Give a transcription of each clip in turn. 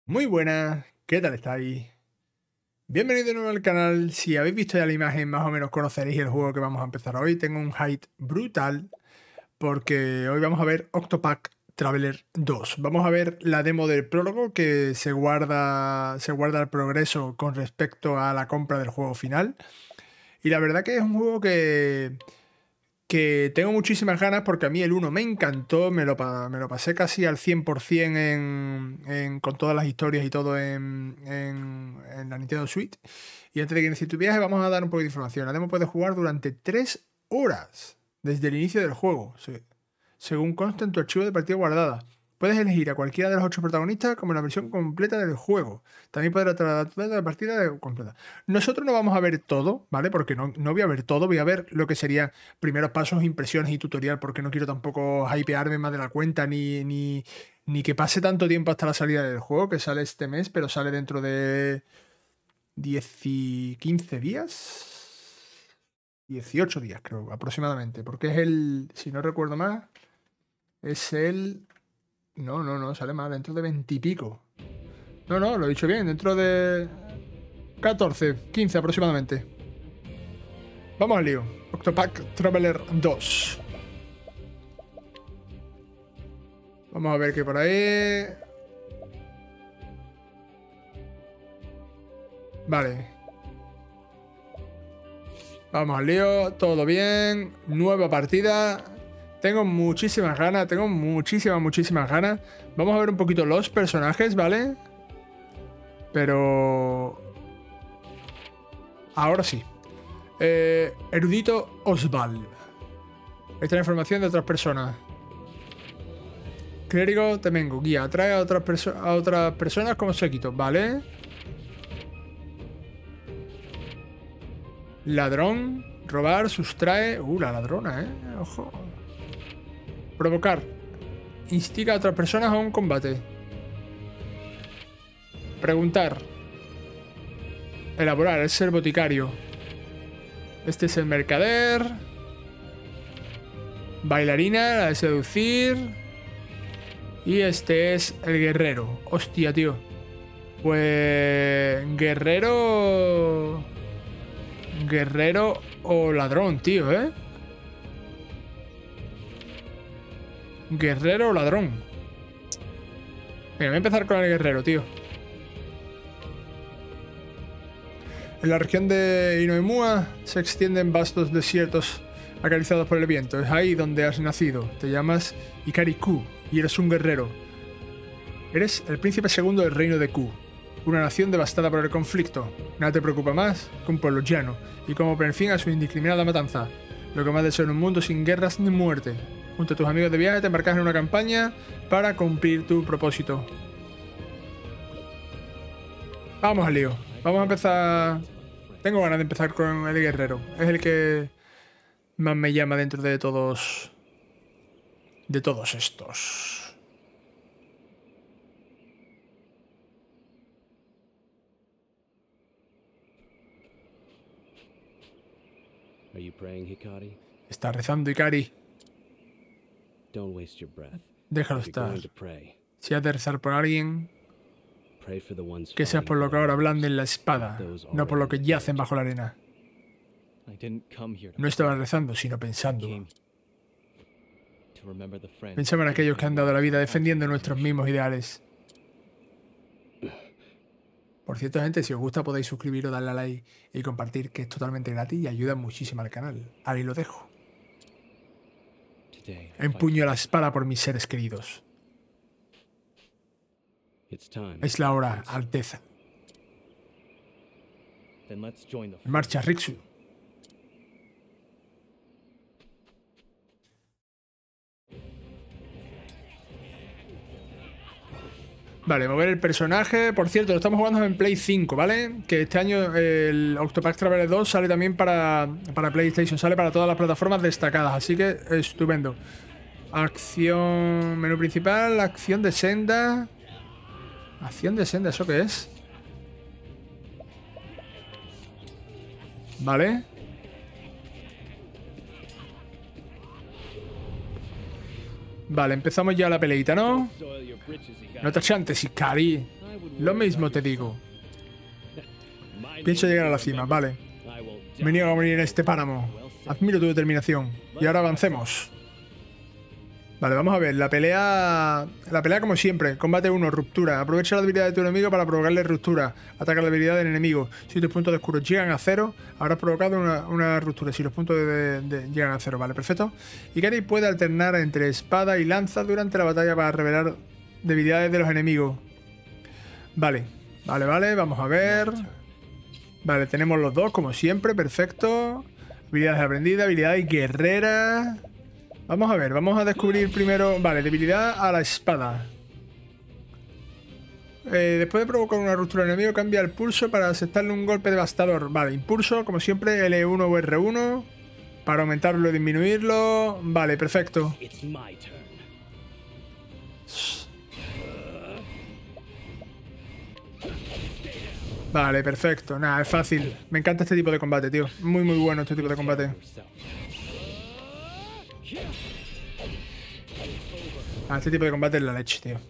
Muy buenas, ¿qué tal estáis? Bienvenido de nuevo al canal. Si habéis visto ya la imagen, más o menos conoceréis el juego que vamos a empezar hoy. Tengo un hype brutal porque hoy vamos a ver Octopath Traveler 2. Vamos a ver la demo del prólogo que se guarda el progreso con respecto a la compra del juego final. Y la verdad que es un juego que tengo muchísimas ganas porque a mí el 1 me encantó, me lo pasé casi al 100% con todas las historias y todo en la Nintendo Switch. Y antes de que inicie tu viaje vamos a dar un poco de información. La demo puede jugar durante 3 horas desde el inicio del juego, según consta en tu archivo de partida guardada. Puedes elegir a cualquiera de los 8 protagonistas como la versión completa del juego. También podrás tratar la partida completa. Nosotros no vamos a ver todo, ¿vale? Porque no voy a ver todo, voy a ver lo que serían primeros pasos, impresiones y tutorial, porque no quiero tampoco hypearme más de la cuenta, ni que pase tanto tiempo hasta la salida del juego, que sale este mes, pero sale dentro de 15 días. 18 días, creo, aproximadamente. Porque es si no recuerdo más, es el... No, sale más, dentro de 20 y pico. No, lo he dicho bien, dentro de 14, 15 aproximadamente. Vamos al lío. Octopath Traveler 2. Vamos a ver qué por ahí. Vale. Vamos al lío, todo bien. Nueva partida. Tengo muchísimas ganas, muchísimas ganas. Vamos a ver un poquito los personajes, ¿vale? Pero... ahora sí. Erudito Osvald. Esta es la información de otras personas. Clérigo Temengo. Guía. Atrae a otras personas como séquito. Vale. Ladrón. Robar. Sustrae. La ladrona, Ojo. Provocar. Instiga a otras personas a un combate. Preguntar. Elaborar. Es ser boticario. Este es el mercader. Bailarina. La de seducir. Y este es el guerrero. Hostia, tío. Pues... Guerrero o ladrón, tío, Guerrero o ladrón. Venga, voy a empezar con el guerrero, tío. En la región de Inoemua se extienden vastos desiertos acariciados por el viento. Es ahí donde has nacido. Te llamas Ikari Ku y eres un guerrero. Eres el príncipe segundo del reino de Ku, una nación devastada por el conflicto. Nada te preocupa más que un pueblo llano y cómo poner fin a su indiscriminada matanza. Lo que más deseo en un mundo sin guerras ni muerte. Junto a tus amigos de viaje te embarcas en una campaña para cumplir tu propósito. Vamos al lío. Vamos a empezar... Tengo ganas de empezar con el guerrero. Es el que más me llama dentro de todos... de todos estos. Are you praying, Hikari? Está rezando Ikari. Don't waste your breath. Déjalo If you're estar. going to pray, Si has de rezar por alguien, pray for the ones que sea falling por lo que below. ahora blanden la espada, no por lo que yacen bajo la arena. I didn't come here to No estaba rezando, sino pensando. came to remember the friends Pensaba en aquellos que han dado la vida defendiendo nuestros mismos ideales. Por cierto, gente, si os gusta podéis suscribiros, darle a like y compartir, que es totalmente gratis y ayuda muchísimo al canal. Ahí lo dejo. Today, I fight. Empuño la espada por mis seres queridos. It's time. Es la hora, Alteza. Then let's join the En marcha, Riksu. Vale, mover el personaje. Por cierto, lo estamos jugando en Play 5, ¿vale? Que este año el Octopath Traveler 2 sale también para PlayStation. Sale para todas las plataformas destacadas. Así que estupendo. Acción... Menú principal. Acción de senda. Acción de senda, ¿eso qué es? Vale. Vale, empezamos ya la peleita, ¿no? Soil your britches, you No te achantes, Ikari. Lo mismo te digo. Pienso llegar a la cima, vale. Me niego a morir en este páramo. Admiro tu determinación. Y ahora avancemos. Vale, vamos a ver. La pelea como siempre. Combate 1, ruptura. Aprovecha la debilidad de tu enemigo para provocarle ruptura. Ataca la debilidad del enemigo. Si tus puntos de oscuro llegan a 0, habrás provocado una ruptura. Si los puntos llegan a 0, vale, perfecto. Ikari puede alternar entre espada y lanza durante la batalla para revelar debilidades de los enemigos. Vale, vale, vamos a ver. Vale, tenemos los dos como siempre, perfecto. Habilidades aprendidas, habilidades guerreras. Vamos a ver, vamos a descubrir primero... Vale, debilidad a la espada. Después de provocar una ruptura al enemigo, cambia el pulso para aceptarle un golpe devastador. Vale, impulso, como siempre, L1 o R1. Para aumentarlo y disminuirlo. Vale, perfecto. It's my turn. Vale, perfecto. Nada, es fácil. Me encanta este tipo de combate, tío. Muy, muy bueno este tipo de combate. Este tipo de combate es la leche, tío.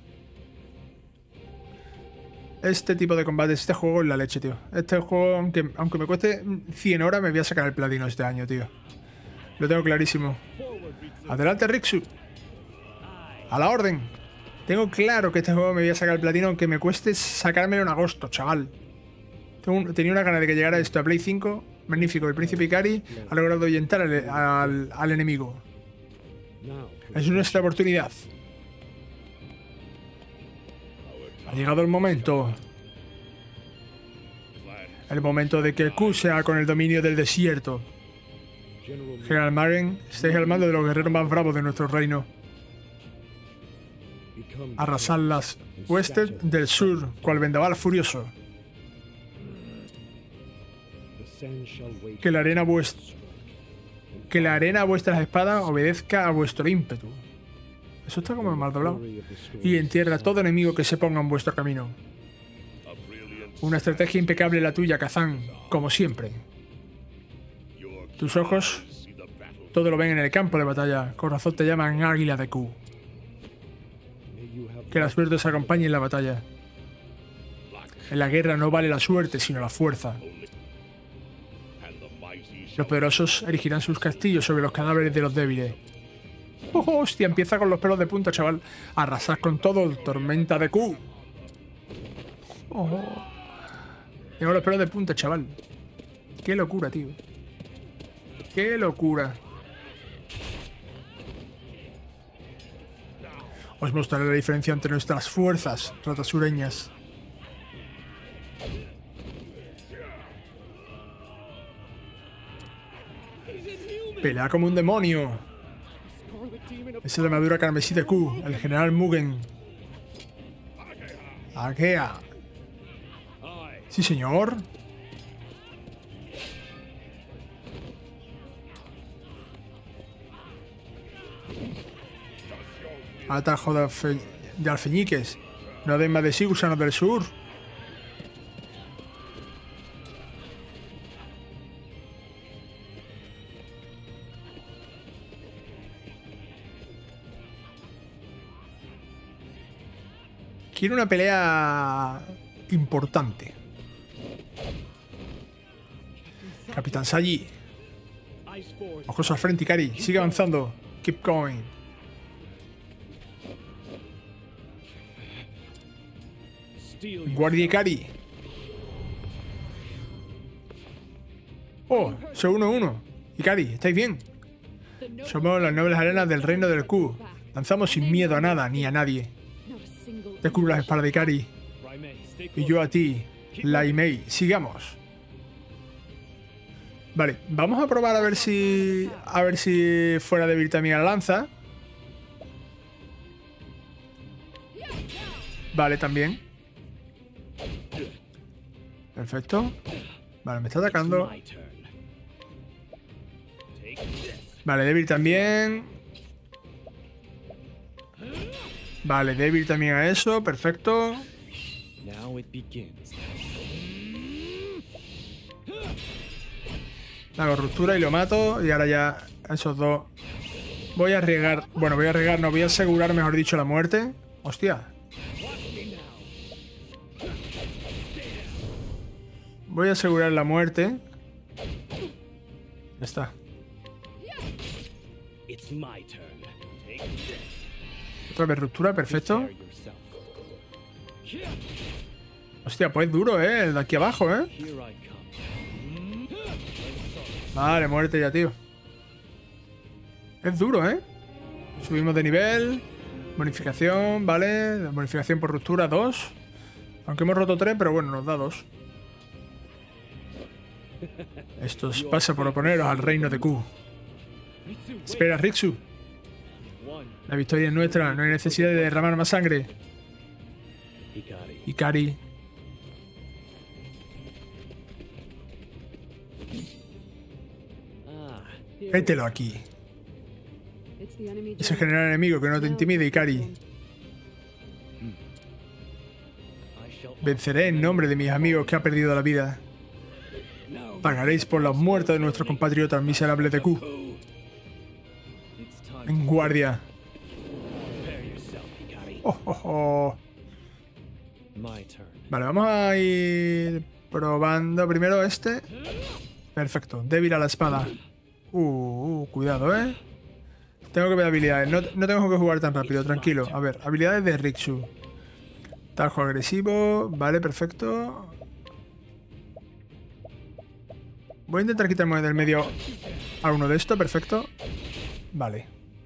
Este tipo de combate, este juego es la leche, tío. Este juego, aunque me cueste 100 horas, me voy a sacar el platino este año, tío. Lo tengo clarísimo. Adelante, Riksu. A la orden. Tengo claro que este juego me voy a sacar el platino, aunque me cueste sacármelo en agosto, chaval. Tenía una gana de que llegara esto a Play 5. Magnífico, el príncipe Ikari ha logrado ahuyentar al enemigo. Es nuestra oportunidad. Ha llegado el momento. El momento de que Q sea con el dominio del desierto. General Maren, estáis al mando de los guerreros más bravos de nuestro reino. Arrasad las huestes del sur, cual vendaval furioso. Que la arena a vuestras espadas obedezca a vuestro ímpetu. Eso está como mal doblado. Y entierra a todo enemigo que se ponga en vuestro camino. Una estrategia impecable la tuya, Kazan, como siempre. Tus ojos todo lo ven en el campo de batalla. Corazón te llaman Águila de Q. Que la suerte os acompañe en la batalla. En la guerra no vale la suerte, sino la fuerza. Los poderosos erigirán sus castillos sobre los cadáveres de los débiles. ¡Oh, hostia! Empieza con los pelos de punta, chaval. Arrasad con todo, tormenta de Q. Oh. Tengo los pelos de punta, chaval. Qué locura, tío. Qué locura. Os mostraré la diferencia entre nuestras fuerzas, ratas sureñas. Pelea como un demonio. Es la armadura carmesí de Q, el general Mugen. Agea. Sí, señor. Atajo de alfeñiques. No den más de sí, gusanos del sur. Quiero una pelea importante. Capitán Saji. Ojos al frente, Ikari. Sigue avanzando. Keep going. Guardia Ikari. Oh, soy 1-1. Ikari, ¿estáis bien? Somos las nobles arenas del reino del Q. Lanzamos sin miedo a nada ni a nadie. Descubro las espadas de Ikari. Y yo a ti, Lai Mei. Sigamos. Vale, vamos a probar a ver si fuera débil también la lanza. Vale, también. Perfecto. Vale, me está atacando. Vale, débil también. Vale, débil también a eso. Perfecto. Hago ruptura y lo mato. Y ahora ya esos dos Voy a arriesgar. Bueno, voy a arriesgar, no, voy a asegurar, mejor dicho, la muerte. Hostia. Voy a asegurar la muerte. Ya está. It's my turn. Take this. Otra vez ruptura, perfecto. Prepare yourself. Hostia, pues duro, el de aquí abajo, Here I come. Vale, muerte ya, tío. Es duro, Subimos de nivel. Bonificación, vale. Bonificación por ruptura, 2. Aunque hemos roto 3, pero bueno, nos da 2. Esto os pasa por oponeros al reino de Q. Espera, Riksu. One. La victoria es nuestra. No hay necesidad de derramar más sangre. Hikari. Ikari. Ah. Mételo aquí. Es el general enemigo, que no te intimide, Ikari. I shall Venceré en nombre de mis amigos que ha perdido la vida. Pagaréis por los muertos de nuestros compatriotas miserables de Q. It's time. En guardia. Prepare yourself, Hikari. Oh, oh, oh. My turn. Vale, vamos a ir probando primero este. Perfecto, débil a la espada. Cuidado, Tengo que ver habilidades. No tengo que jugar tan rápido, tranquilo. A ver, habilidades de Riksu. Tajo agresivo. Vale, perfecto. Voy a intentar quitarme del medio a uno de estos, perfecto. Vale.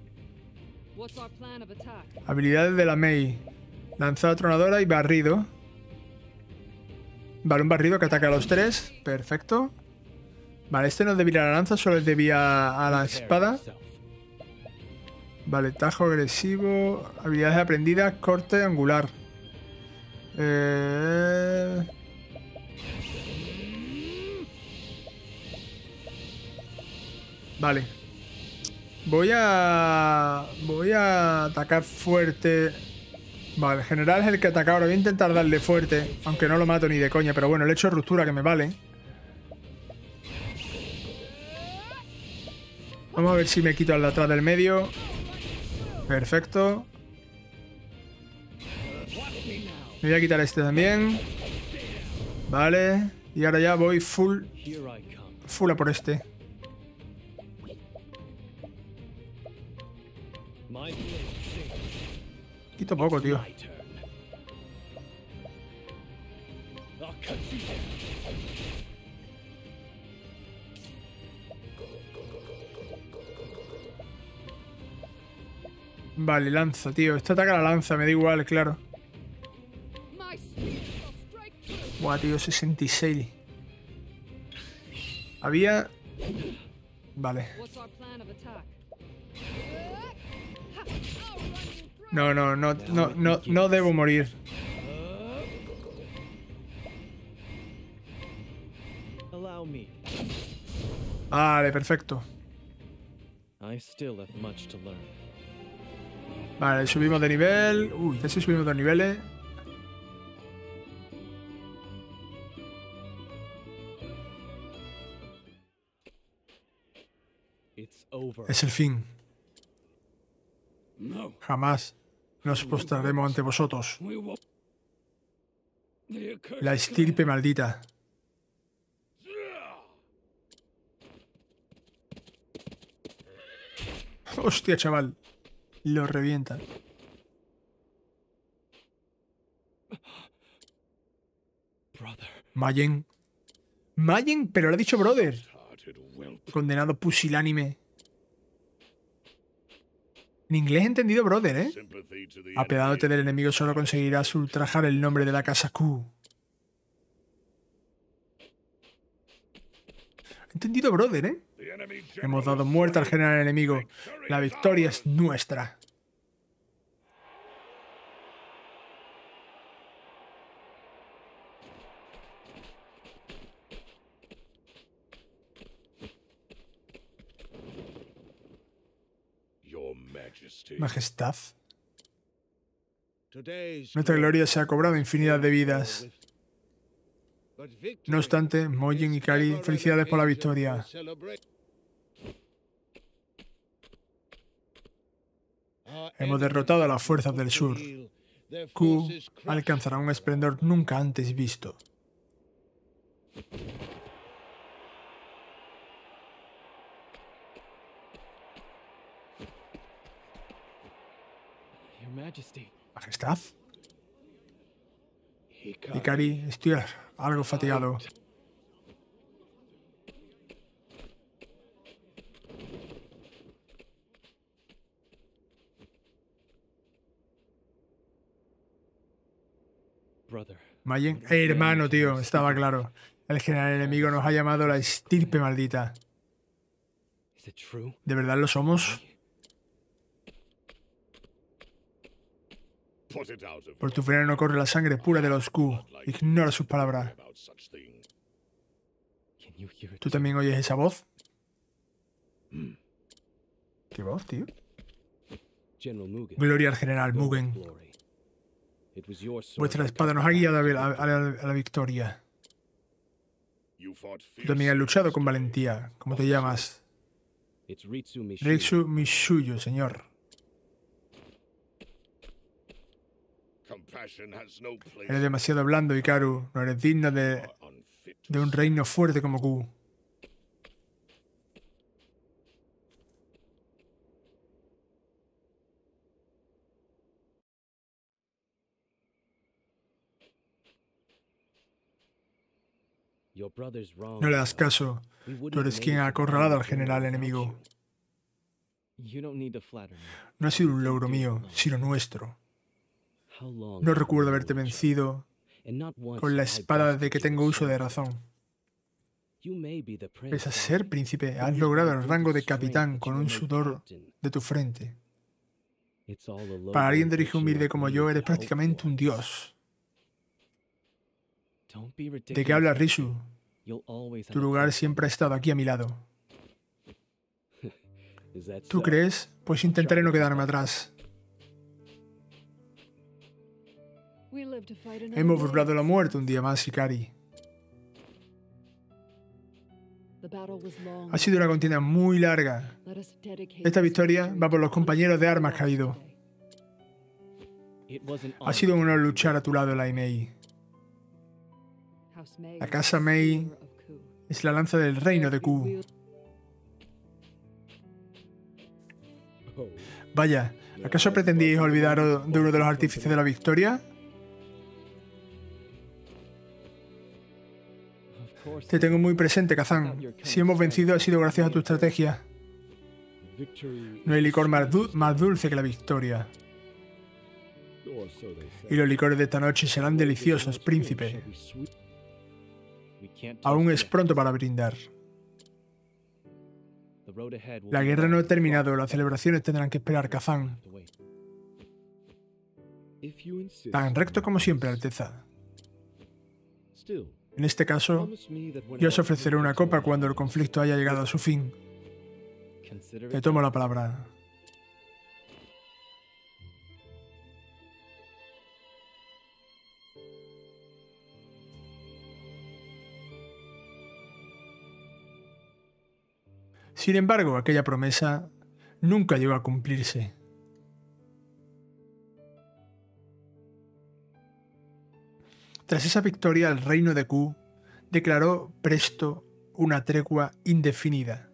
Habilidades de la Mei. Lanzada tronadora y barrido. Vale, un barrido que ataca a los 3. Perfecto. Vale, este no es débil a la lanza, solo es débil a la espada. Vale, tajo agresivo. Habilidades aprendidas, corte angular. Vale. Voy a atacar fuerte. Vale, el general es el que ataca ahora. Voy a intentar darle fuerte, aunque no lo mato ni de coña. Pero bueno, le he hecho ruptura que me vale. Vamos a ver si me quito al de atrás del medio. Perfecto. Me voy a quitar este también. Vale. Y ahora ya voy full a por este. Quito poco, tío. Vale, lanza, tío. Este ataca la lanza, me da igual, claro. Buah, tío, 66. Había... Vale. No debo morir. Allow me. Vale, perfecto. I still have much to learn. Vale, subimos de nivel. Uy, casi subimos 2 niveles. It's over. Es el fin. Jamás nos postraremos ante vosotros. La estirpe maldita. Hostia, chaval. Lo revienta. Brother. Mayen. Mayen, pero le ha dicho brother. Condenado pusilánime. En inglés he entendido brother, Apiadándote del enemigo solo conseguirás ultrajar el nombre de la casa Q. He entendido brother, Hemos dado muerte al general enemigo. La victoria es nuestra. Majestad. Nuestra gloria se ha cobrado infinidad de vidas. No obstante, Moyen y Kari, felicidades por la victoria. Hemos derrotado a las fuerzas del sur. Q alcanzará un esplendor nunca antes visto. Your Majesty. Majestad. Hikari, estoy algo fatigado. Brother. Mayen, hermano, tío, estaba claro. El general enemigo nos ha llamado la estirpe maldita. Is it true? ¿De verdad lo somos? Por tu veneno corre la sangre pura de los Q. Ignora sus palabras. Can you hear it? ¿Tú también oyes esa voz? ¿Qué voz, tío? General Mugen. Gloria al general Mugen. Glory. It was your sword Vuestra that espada nos ha guiado a la victoria. Tú también has luchado con valentía. ¿Cómo te llamas? It's Ritsu Mishuyo. Riksu Mishuyo, señor. Eres demasiado blando, Hikaru. No eres digno de un reino fuerte como Q. Your brother's wrong. No le das caso. Tú eres quien ha acorralado al general enemigo. You don't need to flatter me. No ha sido un logro mío, sino nuestro. How long No have recuerdo you haberte known vencido and not once con la have I espada bested desde que you tengo uso de so. razón. You may be the prince, Pese a father, ser príncipe, but has you logrado have el the rango de strength capitán that con you un will make sudor captain. de tu frente. It's all the Para alguien de lowly origen humilde like como me yo, is eres helpful. prácticamente un dios. Don't be ¿De ridiculous, qué hablas, Ritsu. Risu? You'll always Tu have a lugar place. siempre ha estado aquí a mi lado. Is that ¿Tú so? crees? Pues intentaré no quedarme atrás. Hemos burlado la muerte un día más, Hikari. Ha sido una contienda muy larga. Esta victoria va por los compañeros de armas caídos. It was an Ha sido un honor honor to luchar a tu lado, Lai Mei. La casa Mei Es la lanza del reino de Q. Oh, Vaya, ¿acaso pretendíais olvidaros de uno de los artífices de la victoria? of course. Te tengo muy presente, Kazan. Si hemos vencido ha sido gracias a tu estrategia. Victory No hay licor más dulce que la victoria. or so they say. Y los licores de esta noche serán deliciosos, príncipe. We can't Aún toast es yet. pronto para brindar. The road ahead will La be guerra no ha long. terminado, las celebraciones tendrán que esperar, Kazan. To wait. If you insist, Tan recto como siempre, Alteza. still, En este caso, promise me that when yo os all ofreceré una copa cuando el conflicto haya llegado a su fin. consider Te it tomo la palabra. Sin embargo, aquella promesa nunca llegó a cumplirse. Tras esa victoria, el reino de Q declaró presto una tregua indefinida.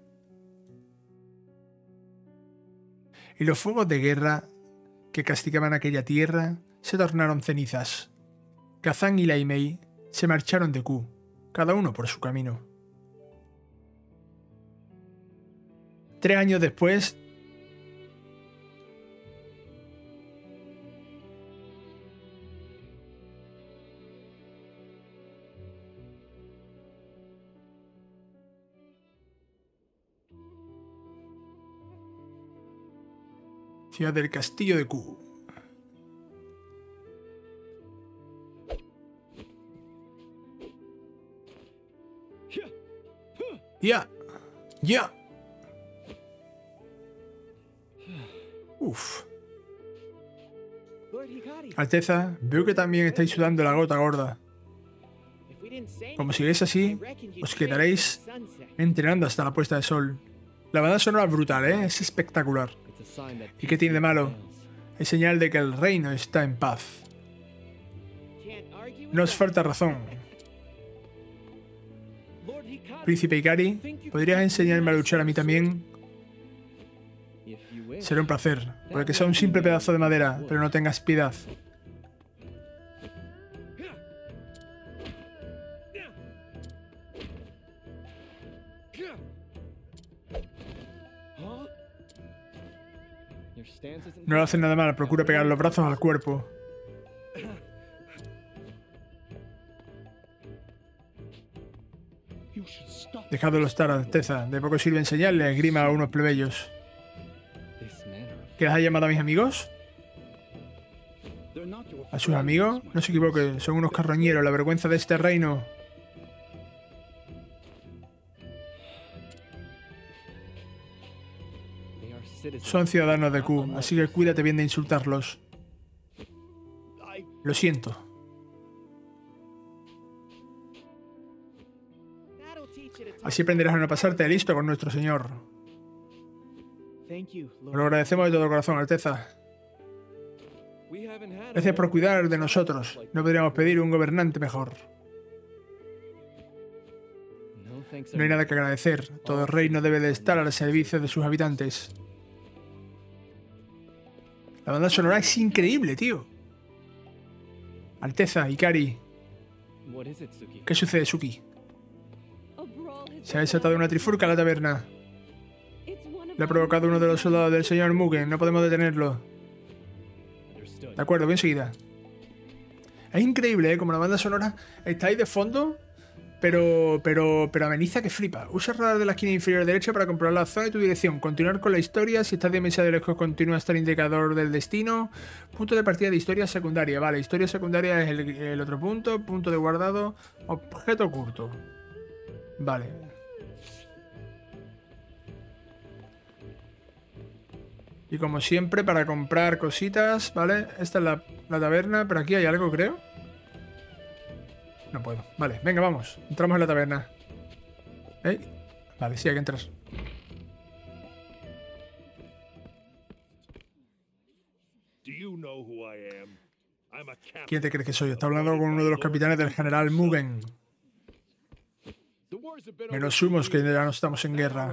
Y los fuegos de guerra que castigaban aquella tierra se tornaron cenizas. Kazan y Lai Mei se marcharon de Q, cada uno por su camino. 3 años después, ciudad del castillo de Q. Ya, ya. Uf. Lord Hikari, Alteza, veo que también estáis sudando la gota gorda. if we didn't say Como anything, sigáis así, I reckon you'd os stay quedaréis till the sunset. entrenando hasta la puesta de sol. La banda sonora es brutal, ¿eh? Es espectacular. It's a sign that ¿Y qué tiene de malo? peace Es señal de que el reino está en paz. Can't argue with No os that. falta razón. Lord Hikari, Príncipe Ikari, ¿podrías enseñarme a luchar a mí también? if you wish. Será un placer. Puede que sea un simple pedazo de madera, pero no tengas piedad. Huh? Your stance isn't No lo haces nada mal, procura pegar los brazos al cuerpo. You should stop Dejadlo estar, Alteza. De poco sirve enseñarle esgrima a unos plebeyos. this manner of. ¿Qué les ha llamado a mis amigos? They're not your ¿A sus amigos? No se equivoque, son unos carroñeros, la vergüenza de este reino. They are citizens. Son ciudadanos de Q, así que cuídate bien de insultarlos. Lo siento. That'll teach you to talk. Así aprenderás a no pasarte de listo con nuestro señor. Thank you, Lo Lord. agradecemos de todo corazón, Alteza. We haven't had a Gracias por lord cuidar de like nosotros. like No podríamos pedir un gobernante mejor. No thanks. No hay nada que agradecer. Todo el reino debe de estar al servicio de sus habitantes. La banda sonora es increíble, tío. Alteza, Ikari, What is it, Suki? ¿qué sucede, Suki? A brawl has Se ha desatado una trifulca en la taberna. It's one of Le ha our provocado uno de los soldados del señor Mugen. No podemos detenerlo. Understood. De acuerdo, bien seguida. Es increíble, ¿eh? Como la banda sonora está ahí de fondo, pero ameniza que flipa. Usa el radar de la esquina inferior derecha para comprobar la zona y tu dirección. Continuar con la historia. Si estás demasiado lejos, continúa hasta el indicador del destino. Punto de partida de historia secundaria. Vale, historia secundaria es el otro punto. Punto de guardado. Objeto oculto. Vale. Y como siempre, para comprar cositas, ¿vale? Esta es la taberna, pero aquí hay algo, creo. No puedo. Vale, venga, vamos. Entramos en la taberna. ¿Eh? Vale, sí, hay que entrar. Do you know who I am? I'm a captain. ¿Quién te crees que soy? Está hablando con uno de los capitanes del general Mugen. The wars have been Menos humos que ya no estamos en guerra.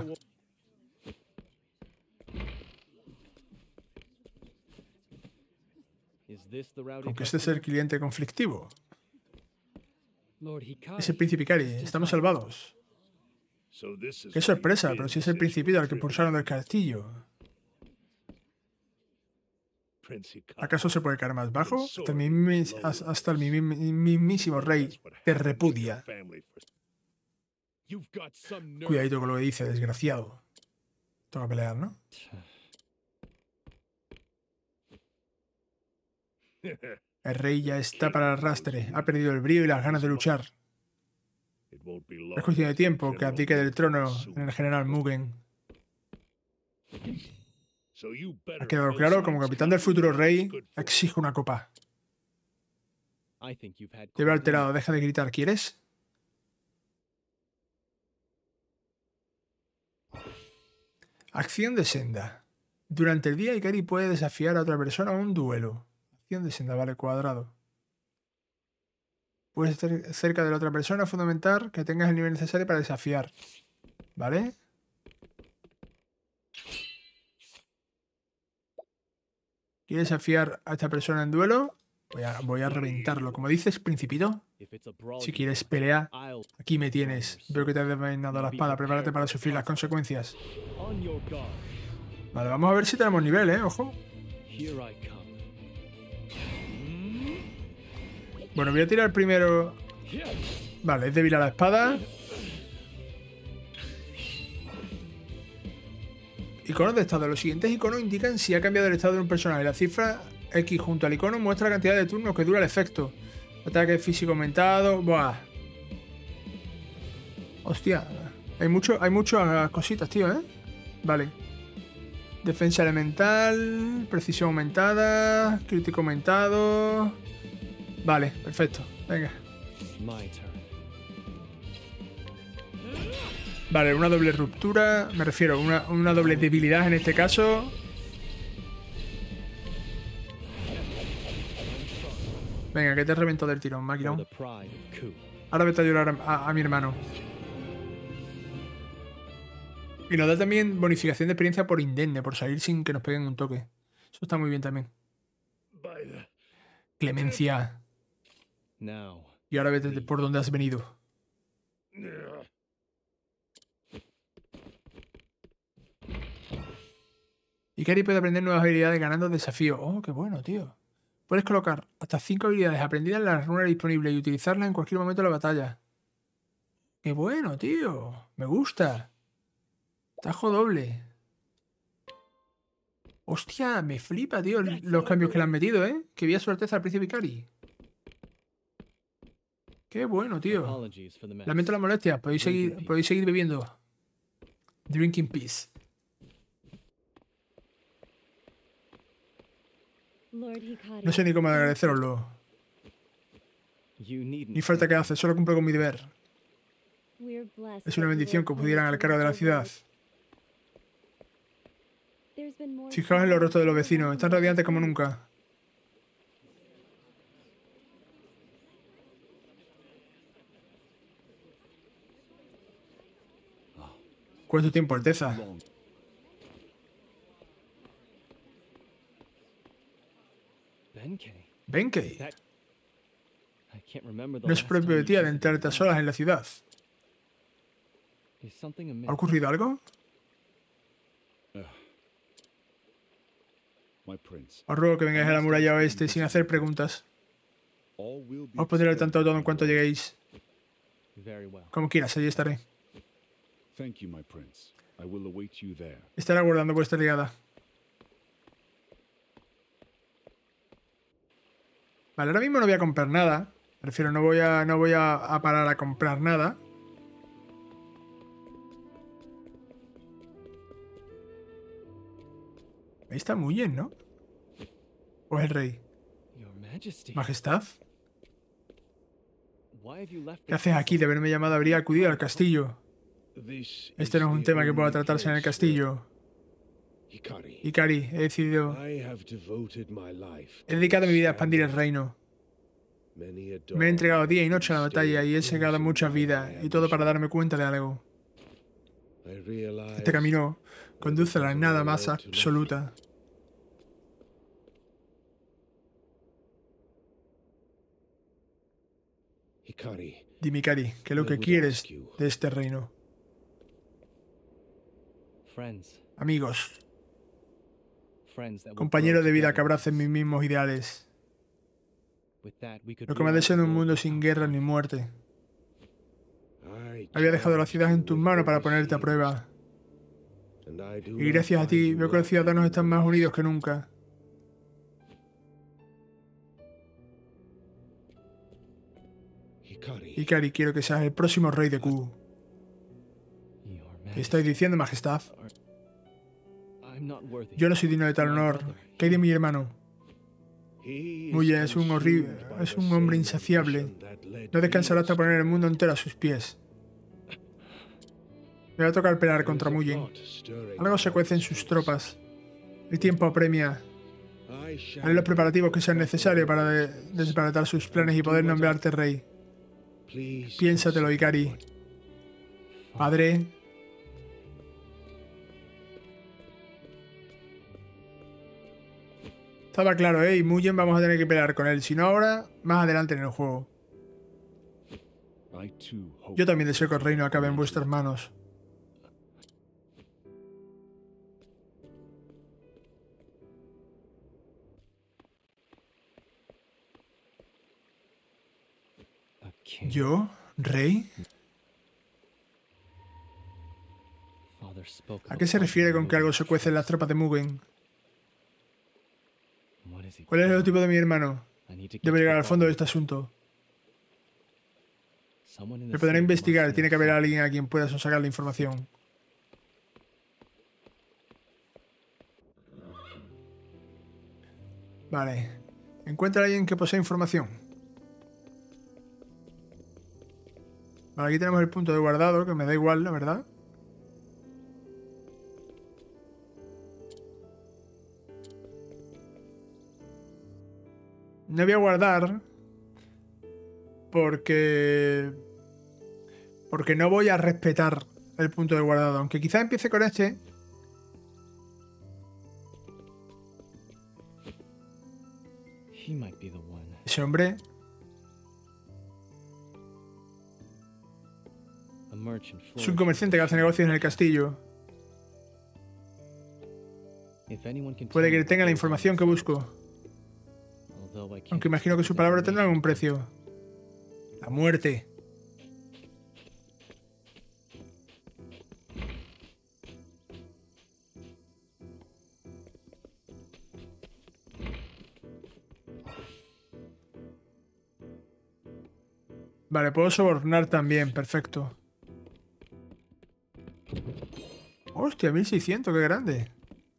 Is this the rowdy Aunque este es el cliente conflictivo. Lord Hikari? Es el príncipe Ikari. Estamos salvados. So this is Qué sorpresa, pero si es el principito al que pulsaron del castillo. Prince Hikari. ¿Acaso se puede caer más bajo? Hasta el mismísimo rey te repudia. Family for- You've got some nerve. Cuidadito con lo que dice, desgraciado. Toca pelear, ¿no? El rey ya está para el arrastre. Ha perdido el brío y las ganas de luchar. It won't be long. Es cuestión de tiempo que abdique del trono en el general Mugen. So you better Ha quedado fill claro, some como capitán del futuro rey, exijo una copa. I think you've had Te veo alterado, deja de gritar, ¿quieres? Acción de senda. Durante el día, Ikari puede desafiar a otra persona a un duelo. Acción de senda, vale, cuadrado. Puedes estar cerca de la otra persona, fundamental que tengas el nivel necesario para desafiar. ¿Vale? ¿Quieres desafiar a esta persona en duelo? Voy a reventarlo. Como dices, principito, If it's a brawl, si quieres pelea, I'll aquí me tienes. Veo que te has desvainado la espada. Prepárate para sufrir las consecuencias. on your guard. Vale, vamos a ver si tenemos nivel, ojo. Here I come. Bueno, voy a tirar primero. Vale, es débil a la espada. Iconos de estado. Los siguientes iconos indican si ha cambiado el estado de un personaje. La cifra X junto al icono muestra la cantidad de turnos que dura el efecto. Ataque físico aumentado. Buah. Hostia. Hay muchas cositas, tío, ¿eh? Vale. Defensa elemental. Precisión aumentada. Crítico aumentado. Vale, perfecto. Venga. My turn. Vale, una doble ruptura. Me refiero a una doble debilidad en este caso. Venga, que te reventó del tirón, For máquina. the pride of Ku. Ahora vete a llorar a mi hermano. Y nos da también bonificación de experiencia por indemne, por salir sin que nos peguen un toque. Eso está muy bien también. By the Clemencia. Now, Y ahora vete por donde has venido. Ikari puede aprender nuevas habilidades ganando desafíos. Oh, qué bueno, tío. Puedes colocar hasta 5 habilidades aprendidas en la runa disponible y utilizarlas en cualquier momento de la batalla. Qué bueno, tío. Me gusta. Tajo doble. Hostia, me flipa, tío, los cambios que le han metido, ¿eh? Que vi a su alteza al príncipe Ikari. Qué bueno, tío. apologies for the mess. Lamento la molestia. Podéis seguir bebiendo. Drinking peace. Lord Hikari. No sé ni cómo agradeceroslo. You needn't Ni falta que hace, solo cumplo con mi deber. We're blessed Es una that you bendición are que os pudieran al cargo de la ciudad. There's been more Fijaos en los rostros de los sorrow vecinos, están radiantes como nunca. ¿Cuánto tiempo, Alteza? Benkei. Benkei. That I can't remember the No es last propio time de you ti visited adentrarte a the solas en la ciudad. Is something amiss? ¿Ha ocurrido algo? My prince. Os ruego que vengáis a la muralla oeste sin hacer preguntas. All will be Os pondré al tanto de todo en explained cuanto by your lleguéis. Very well. Como quieras, allí estaré. lord. Thank you, my prince. I will await you there. Estaré aguardando vuestra llegada. Vale, ahora mismo no voy a comprar nada. Me refiero, no voy a parar a comprar nada. Ahí está muy bien, ¿no? ¿O es el rey? Your Majesty. Majestad. Why have you left ¿Qué the haces aquí? De castle? haberme llamado habría acudido al castillo. This Este is no es un the tema que pueda only tratarse en el case castillo. where- Hikari, Ikari, he decidido... I have devoted my life He to dedicado mi vida a expandir el expanding reino. many a Me he entregado dawn día y noche a la and batalla y he stayed secado close in muchas my vidas. Y todo para ambition. darme cuenta de algo. I realized Este camino conduce a la nada más absoluta. Hikari, Dime, Ikari, ¿qué es lo que quieres de este reino? Friends. Amigos, Friends that will compañeros grow de vida que together. abracen mis mismos ideales. With that, we could Lo que me rewrite deseo en the un world mundo without sin guerra ni conflict. muerte. I Había dejado la charged ciudad en you tus with manos para ponerte a overseers, prueba. and I do Y not gracias a find ti you veo que los lacking ciudadanos in están the más least. unidos que nunca. Hikari, Ikari, quiero que seas el próximo rey de Q. Your ¿Qué estáis Majesty. diciendo, majestad? I'm not worthy. Yo no soy digno de tal honor. ¿Qué hay de mi hermano? he is Muye es un horrible, consumed by es the un hombre same insaciable. ambition that led No descansará me hasta poner el astray. mundo entero a sus pies. Me va a tocar pelear There contra is a Muyen. plot stirring Algo se among cuece en his sus troops. tropas. El tiempo apremia. I shall Haré los preparativos que sean be necesarios para careful. desbaratar sus planes y poder nombrarte rey. Please Piénsatelo, consider Ikari. what- Padre, estaba claro, ¿eh? Y Muyen vamos a tener que pelear con él. Si no ahora, más adelante en el juego. I too hope Yo también deseo que el reino acabe en vuestras manos. A king. ¿Yo? ¿Rey? Father spoke of ¿A a qué se plot refiere con que algo moving. se cuece en las tropas de Mugen? What is he ¿Cuál es el planning? objetivo de mi hermano? I need to get Debo to llegar the al fondo de bottom. este asunto. Someone in Me the podré city investigar. must Tiene que know haber something. alguien a quien pueda sacar la información. Vale. Encuentra a alguien que posea información. Vale, aquí tenemos el punto de guardado, que me da igual, la verdad. No voy a guardar porque no voy a respetar el punto de guardado. Aunque quizás empiece con este. He might be the one. Ese hombre. A merchant Es un comerciante que hace negocios en el castillo. If anyone can Puede tell que tenga la información que busco. me, although I can't Aunque imagino que su palabra tendrá algún precio. La muerte. Vale, puedo sobornar también, perfecto. Hostia, 1600, qué grande.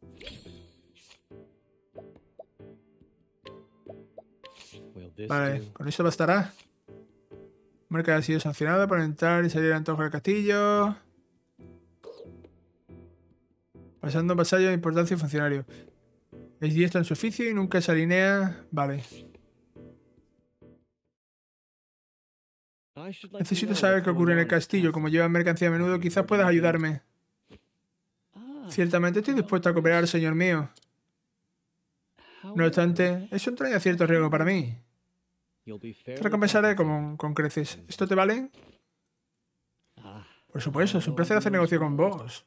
Will this Vale, do? con esto bastará. Hombre que ha sido sancionado por entrar y salir al antojo del castillo. Pasando vasallo de importancia y funcionario. Es diestro en su oficio y nunca se alinea. Vale. I should like to Necesito know saber what's qué ocurre en going el on at castillo. Como llevas mercancía a menudo, quizás puedas ayudarme. Ah, Ciertamente estoy dispuesto a cooperar, señor mío. No obstante, eso entraña cierto riesgo para mí. you'll be Te fairly recompensaré compensated. con creces. ¿Esto te vale? Ah, Por supuesto, es un placer hacer negocio con vos.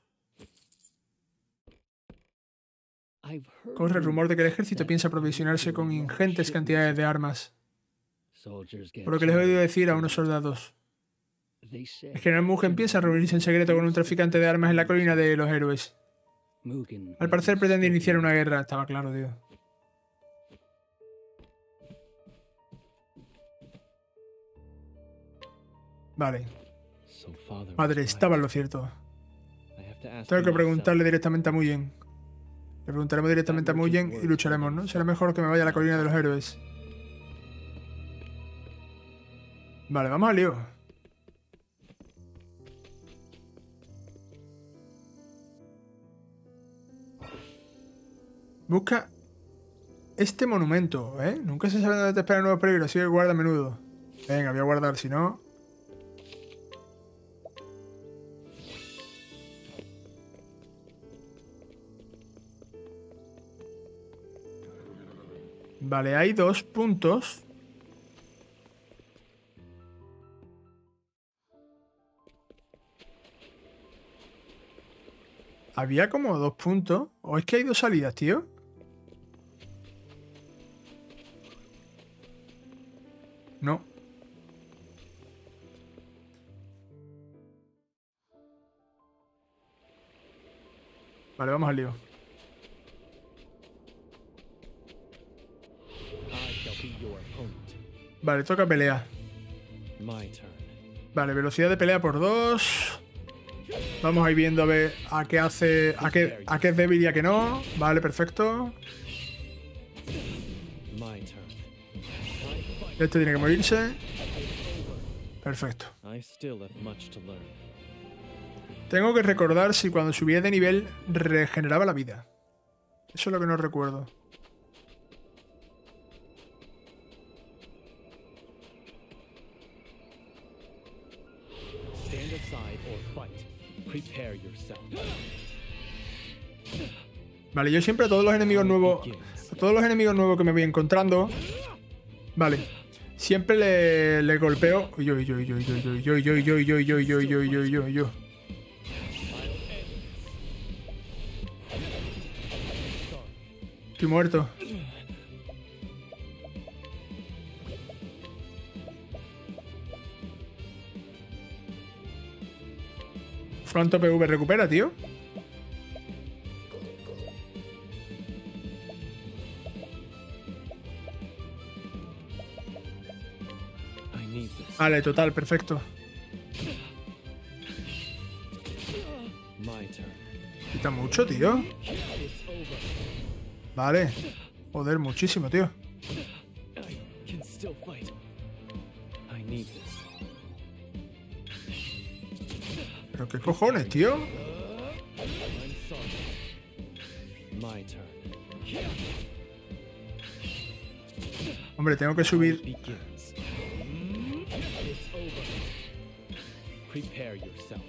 I've heard Corre el rumor de que el ejército piensa aprovisionarse con ingentes cantidades de armas. soldiers get Por lo que les he oído jealous. decir a unos soldados. They say El general Mugen piensa reunirse en secreto con un traficante de armas en la colina de los héroes. Mugen Al parecer may be pretende iniciar stalking una guerra. Estaba claro, tío. Vale. So father was Padre, right. estaba en lo cierto. I have to ask Tengo him que myself. preguntarle directamente a Mugen. Le preguntaremos directamente a Mugen y lucharemos, ¿no? Será mejor que me vaya a la colina de los héroes. Vale, vamos al lío. Busca este monumento, ¿eh? Nunca se sabe dónde te espera nuevos peligros, así que guarda a menudo. Venga, voy a guardar, si no... Vale, hay 2 puntos. Había como 2 puntos. ¿O es que hay 2 salidas, tío? No. Vale, vamos al lío. I shall be your opponent. Vale, toca pelea. My turn. Vale, velocidad de pelea por 2. Vamos a ir viendo a ver a qué hace. A qué es débil y a qué no. Vale, perfecto. My turn. Este tiene que morirse. Perfecto. I still have much to learn. Tengo que recordar si cuando subía de nivel regeneraba la vida. Eso es lo que no recuerdo. Stand aside or fight. Prepare yourself. Vale, yo siempre a todos los enemigos nuevos. A todos los enemigos nuevos que me voy encontrando. Vale. Siempre le golpeo. Yo. Estoy muerto. Fronto PV recupera, tío. I need this. Vale, total, perfecto. My turn. Quita mucho, tío. It's over. Vale. Joder, muchísimo, tío. I can still fight. I need this. Pero qué cojones, tío. I'm sorry. My turn. Hombre, tengo que subir. Begins. Prepare yourself.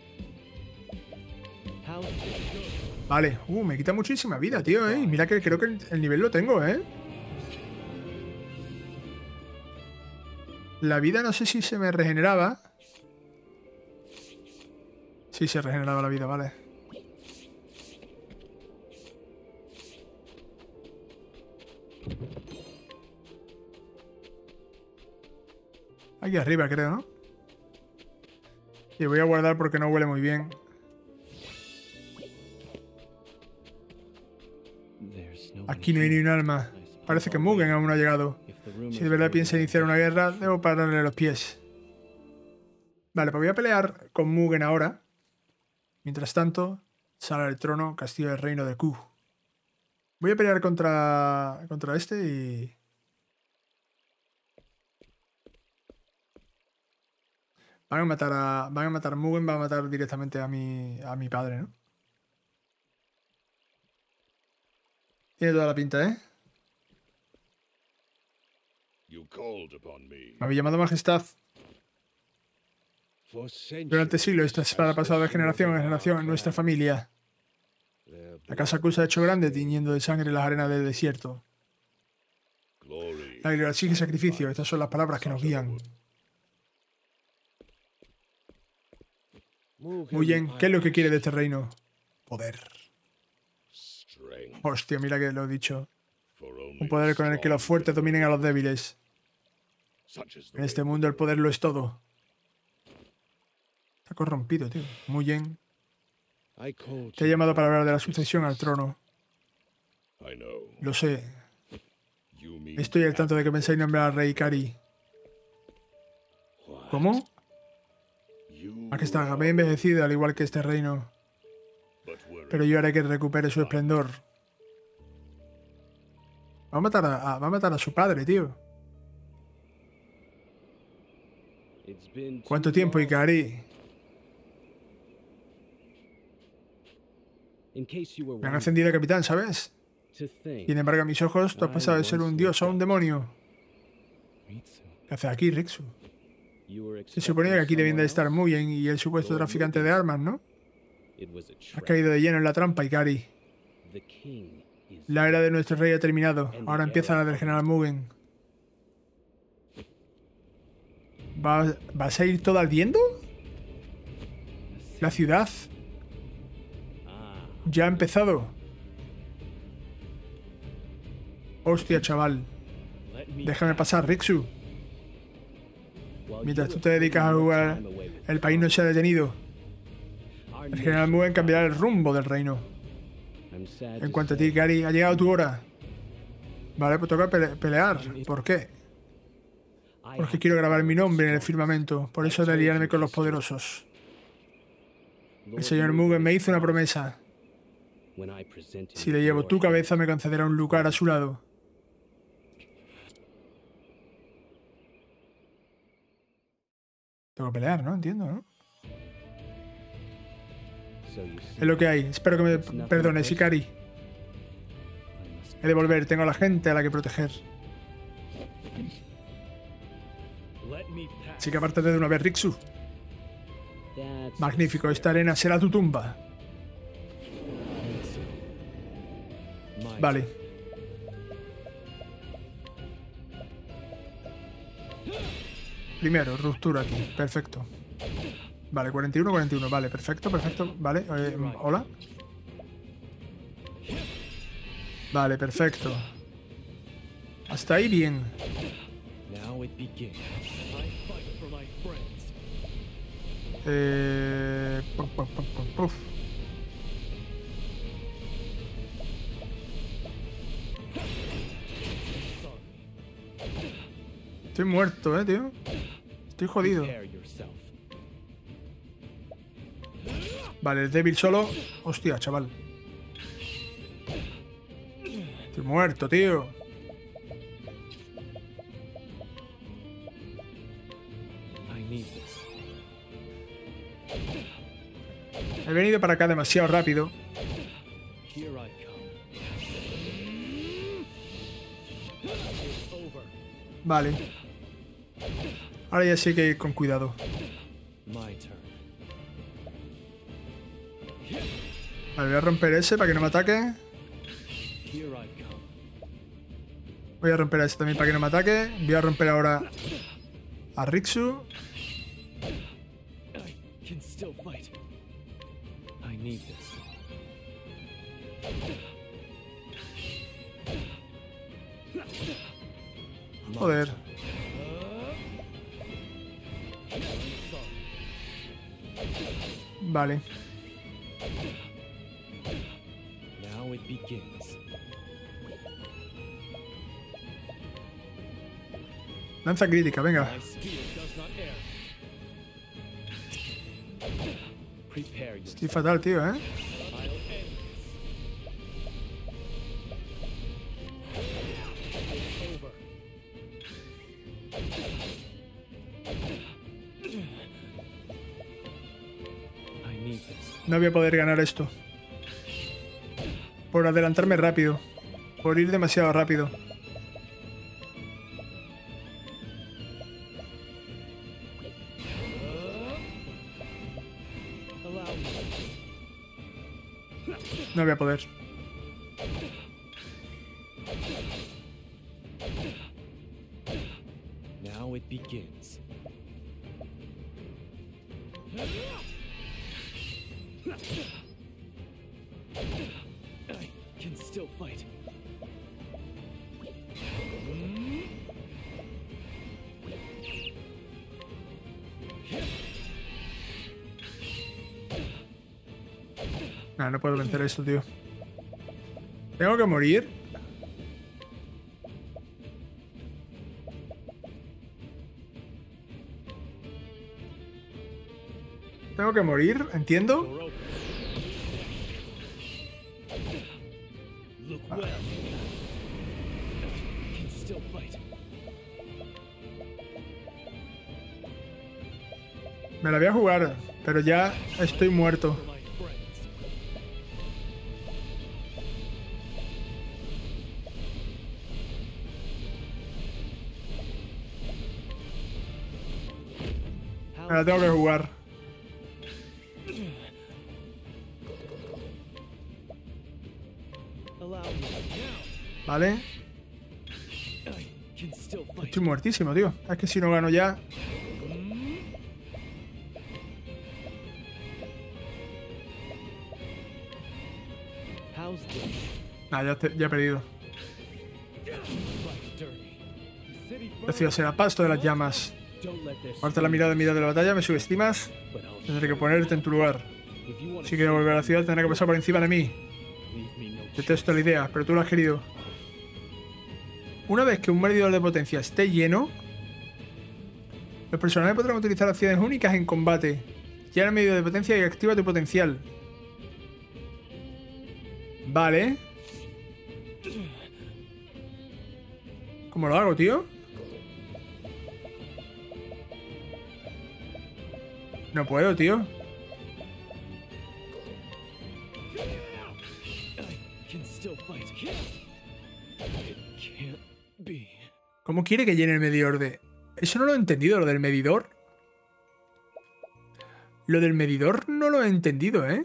How Vale. Me quita muchísima vida, tío, ¿eh? Y mira que creo que el nivel lo tengo, ¿eh? La vida no sé si se me regeneraba. Sí, se regeneraba la vida, vale. Aquí arriba, creo, ¿no? Y voy a guardar porque no huele muy bien. there's no Aquí no hay ni un alma. Parece que Mugen aún no ha llegado. Si de verdad piensa iniciar una guerra, debo pararle los pies. Vale, pues voy a pelear con Mugen ahora. Mientras tanto, sala del trono, castillo del reino de Q. Voy a pelear contra este y... Van a matar a Mugen, va a matar directamente a mi padre, ¿no? Tiene toda la pinta, ¿eh? You called upon me. Me había llamado majestad. For Durante centuries, siglos esta espada ha pasado de generación en generación en nuestra familia. their La casa Q se ha hecho grande tiñendo de sangre las arenas del desierto. glory. La gloria exige sacrificio. Estas son las palabras que nos guían. Muy bien. ¿Qué es lo que quiere de este reino? Poder. Strength. Hostia, mira que lo he dicho. For only Un poder con el que los fuertes dominen a los débiles. such as the En este mundo el poder lo es todo. Está corrompido, tío. Muy bien. I called Te he llamado para hablar de la sucesión al trono. I know. Lo sé. You mean Estoy al tanto de que pensáis nombrar al rey Ikari. ¿Cómo? you Majestad, me he envejecido al igual que este reino. but were Pero yo haré que recupere su esplendor. Va a matar a su padre, tío. It's been ¿Cuánto too tiempo, long. Ikari? In case you were Me han wondering, ascendido capitán, ¿sabes? to think, Sin embargo, a mis ojos, tú has pasado de ser un dios a un demonio. Ritsu, ¿Qué haces aquí, Rixu? you were Se suponía que aquí debían de estar expecting Mugen y el supuesto traficante de armas, ¿no? someone else. It was a Has trap. caído de lleno en la trampa, Ikari. The king is La era de nuestro rey ha terminado. Ahora empieza la del general Mugen. ¿Vas a ir todo ardiendo? La ciudad ah, ya ha empezado. Hostia, chaval. let me Déjame pasar, Rixu. while Mientras you tú have te dedicas a taken more jugar, time away with el país no se ha detenido. our El general nation. Mugen cambiará el rumbo del reino. I'm sad En to cuanto a say, ti, Ikari, ha llegado tu hora. Vale, pues toca pelear. ¿Por qué? I Porque have quiero to grabar mi follow nombre en el strong. firmamento. Por eso de aliarme con los poderosos. El Lord señor Mugen me hizo una promesa. when I present him Si le llevo your tu hand, cabeza, me concederá un lugar a su lado. Tengo que pelear, ¿no? Entiendo, ¿no? so you see, Es lo que hay. Espero que me perdones, Ikari. I must He de volver. Tengo a la gente a la que proteger. let me pass. Así que apártate de una vez, Rixu. That's Magnífico. Esta arena será tu tumba. my Vale. Primero, ruptura aquí. Perfecto. Vale, 41. Vale, perfecto. Vale, hola. Vale, perfecto. Hasta ahí bien. Now it begins. I fight for my friends. Puf. Estoy muerto, tío. Estoy jodido. Prepare yourself. Vale, el débil solo. Hostia, chaval. Estoy muerto, tío. I need this. He venido para acá demasiado rápido. Here I come. It's over. Vale. Ahora ya sí que ir con cuidado. My turn. Vale, voy a romper ese para que no me ataque. Here I come. Voy a romper a ese también para que no me ataque. Voy a romper ahora a Riksu. I can still fight. I need this. My Joder. turn. Vale. Now it begins. Lanza crítica, venga. My spear does not err. Prepare yourself. Estoy fatal, tío, ¿eh? I'll end this. It's over. I need this. No voy a poder ganar esto. Por adelantarme rápido. Por ir demasiado rápido. Allow me. No voy a poder. Now it begins. I can still fight. Nah, no puedo vencer esto, tío. ¿Tengo que morir? ¿Tengo que morir? ¿Entiendo? Door open. Look well. Can still fight. Me la voy a jugar, pero ya estoy muerto. For my friends. Me la tengo que jugar. Allow me. ¿Vale? I can still fight. Estoy muertísimo, tío. Es que si no gano ya... How's this? Nah, ya he perdido. Right, dirty. The city Decido ser a pasto de las llamas. Don't let this. Aparta la mirada en mitad de la batalla, me subestimas. But I'll Tendré que ponerte en tu lugar. if you want Si quiero volver a la ciudad, tendré que pasar por encima de mí. leave me no Detesto la idea, pero tú lo has querido. Una vez que un medidor de potencia esté lleno, los personajes podrán utilizar acciones únicas en combate. Llena el medidor de potencia y activa tu potencial. Vale. ¿Cómo lo hago, tío? No puedo, tío. I can still fight. It can't be. ¿Cómo quiere que llene el medidor de...? Eso no lo he entendido, lo del medidor. Lo del medidor no lo he entendido, ¿eh?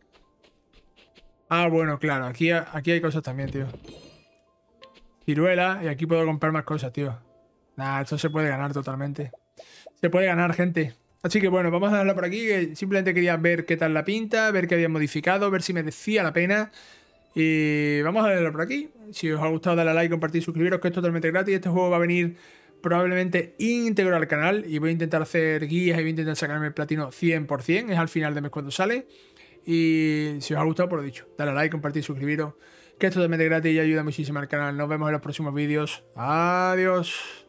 Ah, bueno, claro. Aquí hay cosas también, tío. Ciruela. Y aquí puedo comprar más cosas, tío. Nah, esto se puede ganar totalmente. Se puede ganar, gente. Así que bueno, vamos a darla por aquí. Que simplemente quería ver qué tal la pinta, ver qué había modificado, ver si me decía la pena. Y vamos a darla por aquí. Si os ha gustado, dale a like, compartir, suscribiros, que es totalmente gratis. Este juego va a venir probablemente íntegro al canal. Y voy a intentar hacer guías y voy a intentar sacarme el platino 100%. Es al final de mes cuando sale. Y si os ha gustado, por lo dicho, dale a like, compartir, suscribiros, que es totalmente gratis y ayuda muchísimo al canal. Nos vemos en los próximos vídeos. Adiós.